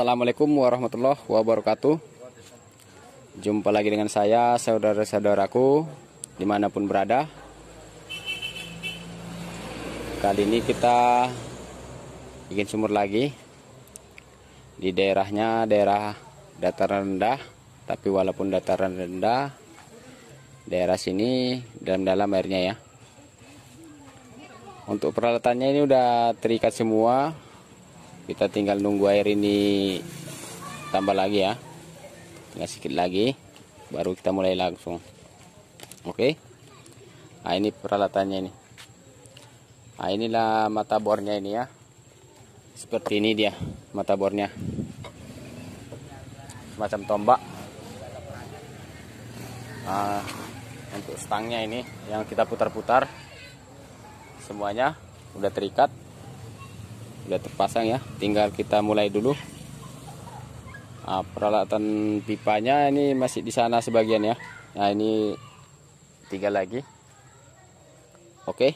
Assalamualaikum warahmatullahi wabarakatuh. Jumpa lagi dengan saya, saudara-saudaraku dimanapun berada. Kali ini kita bikin sumur lagi. Di daerahnya daerah dataran rendah, tapi walaupun dataran rendah, daerah sini dalam-dalam airnya ya. Untuk peralatannya ini udah terikat semua. Kita tinggal nunggu air ini tambah lagi ya. Tinggal sedikit lagi baru kita mulai langsung. Oke. Nah, ini peralatannya ini. Nah, inilah mata bornya ini ya. Seperti ini dia mata bornya. Semacam tombak. Nah, untuk stangnya ini yang kita putar-putar semuanya udah terikat, udah terpasang ya, tinggal kita mulai dulu. Nah, peralatan pipanya ini masih di sana sebagian ya. Nah, ini 3 lagi. Oke.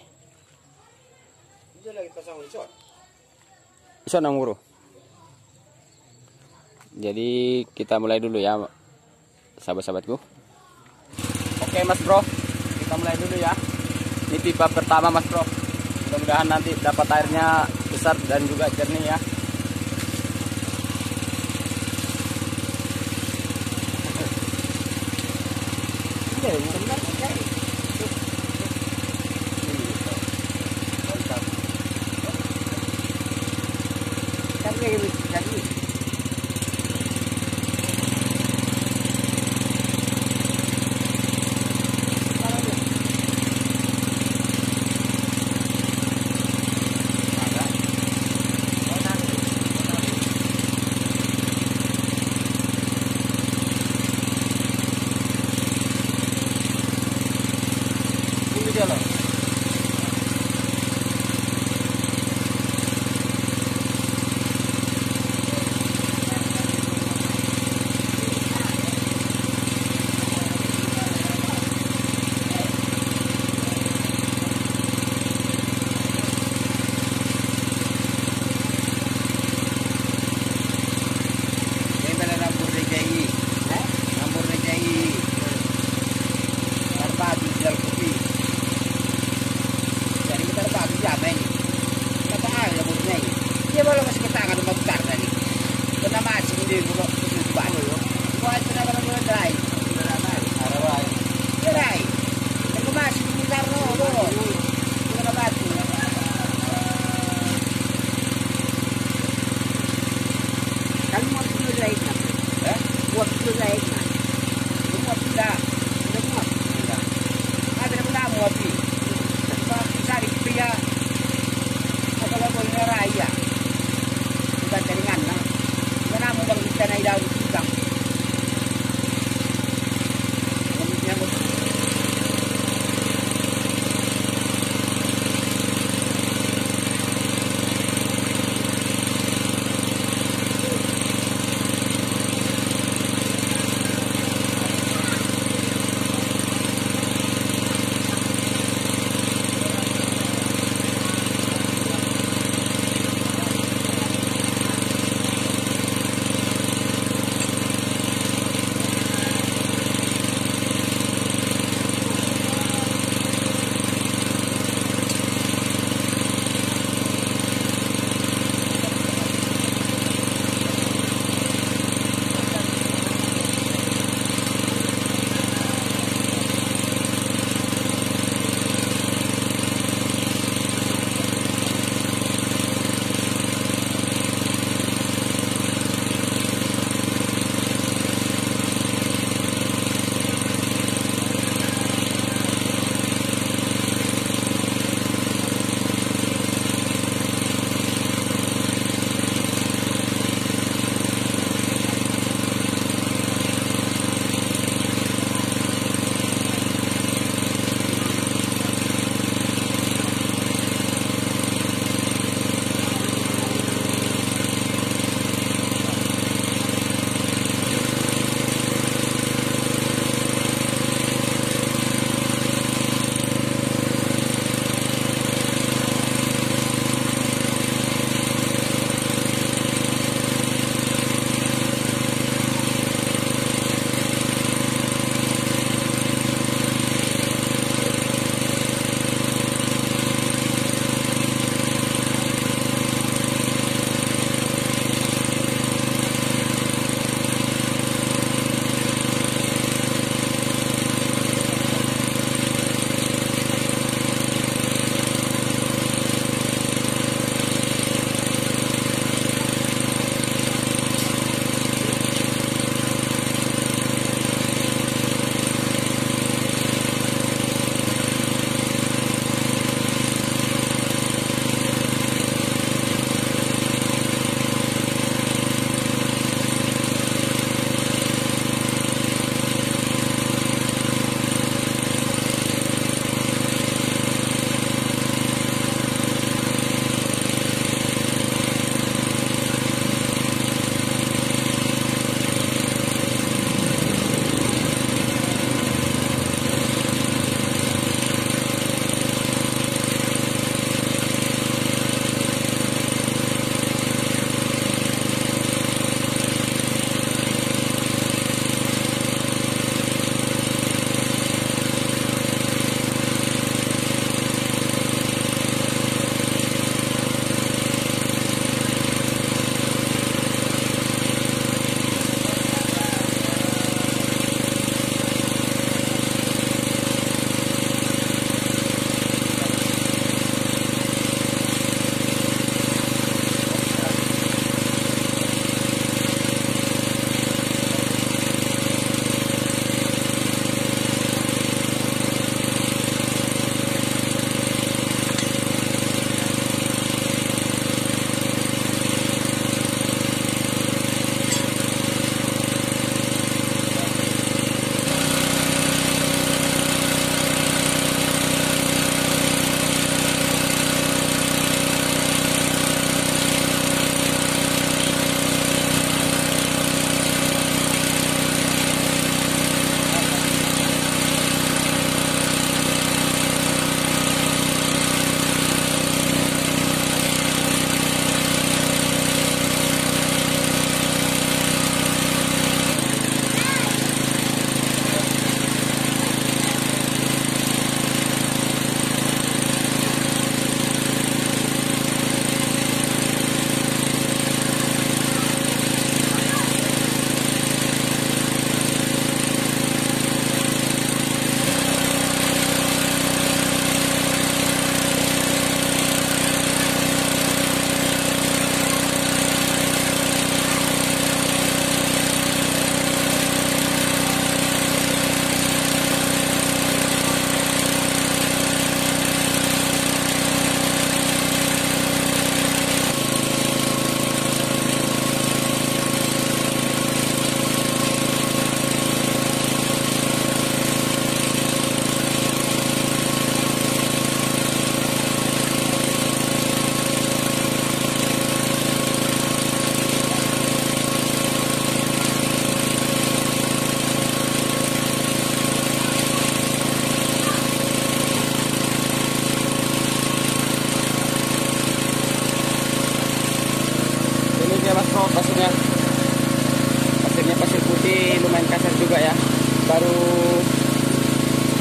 Iso nang guru. Jadi kita mulai dulu ya, sahabat-sahabatku. Oke Mas Bro, kita mulai dulu ya. Ini pipa pertama Mas Bro. Mudah-mudahan nanti dapat airnya besar dan juga jernih ya.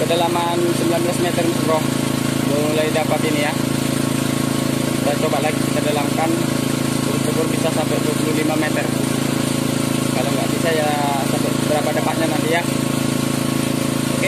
kedalaman 19 meter bro, mulai dapat ini ya. Kita coba lagi, kita dalamkan, syukur bisa sampai 25 meter. Kalau nggak bisa ya sampai berapa dapatnya nanti ya. Oke.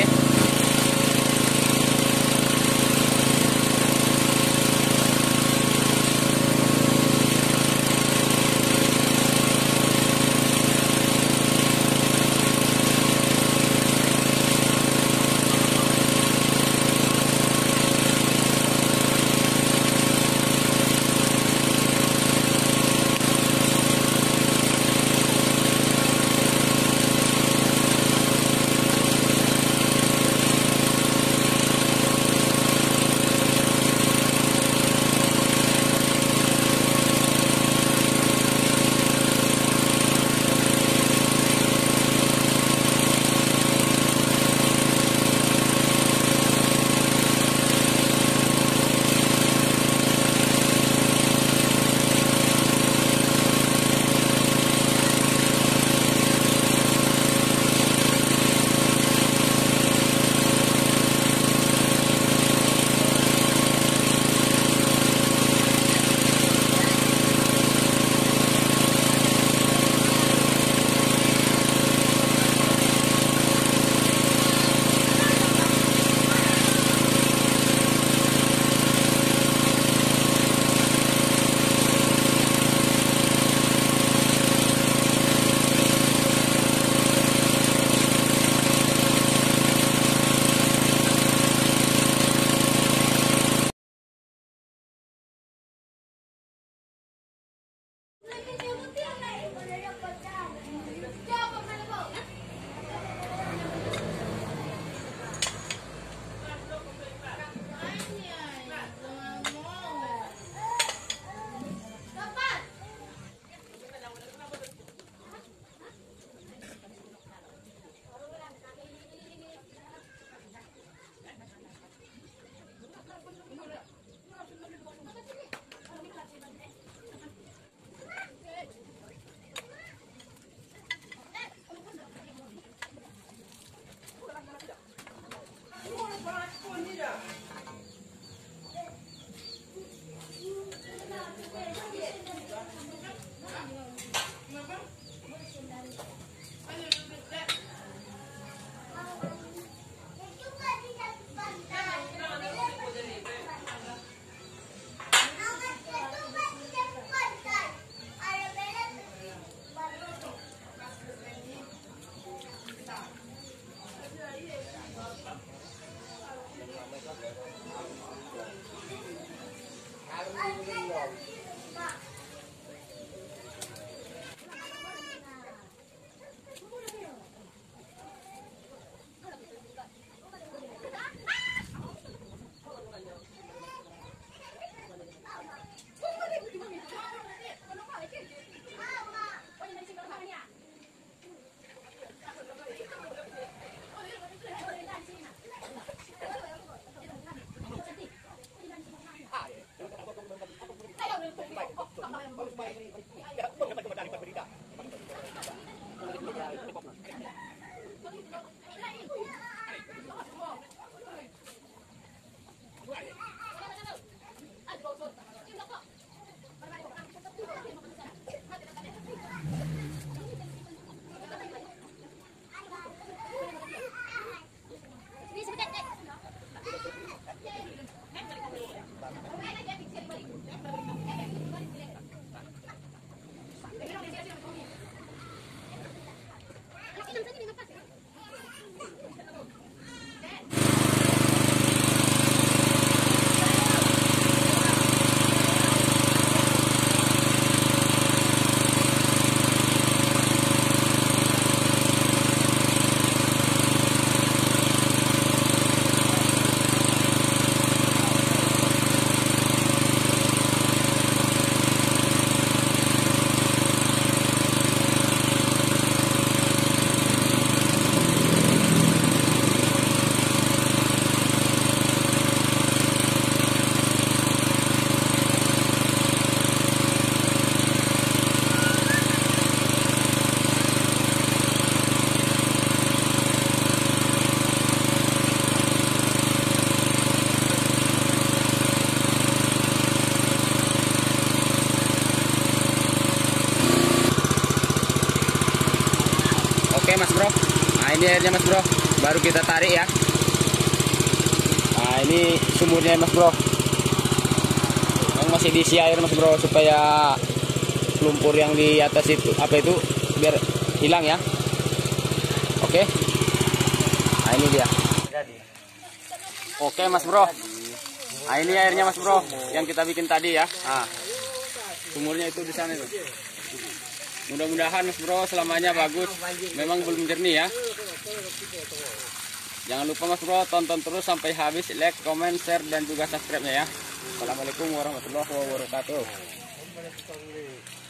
bro. Nah ini airnya mas bro, baru kita tarik ya. Nah ini sumurnya mas bro, yang masih diisi air mas bro, supaya lumpur yang di atas itu apa itu biar hilang ya. Oke. Nah ini dia. Oke mas bro. Nah ini airnya mas bro, yang kita bikin tadi ya. Nah, sumurnya itu di sana itu. Mudah-mudahan mas bro selamanya bagus. Memang belum jernih ya. Jangan lupa mas bro tonton terus sampai habis, like, comment, share dan juga subscribe-nya ya. Assalamualaikum warahmatullahi wabarakatuh.